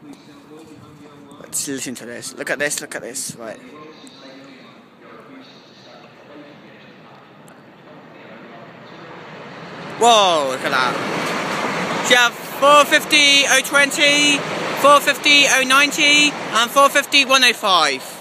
Let's listen to this. Look at this. Look at this. Right. Whoa! Look at that. So you have 450 020, 450 090, and 450 105.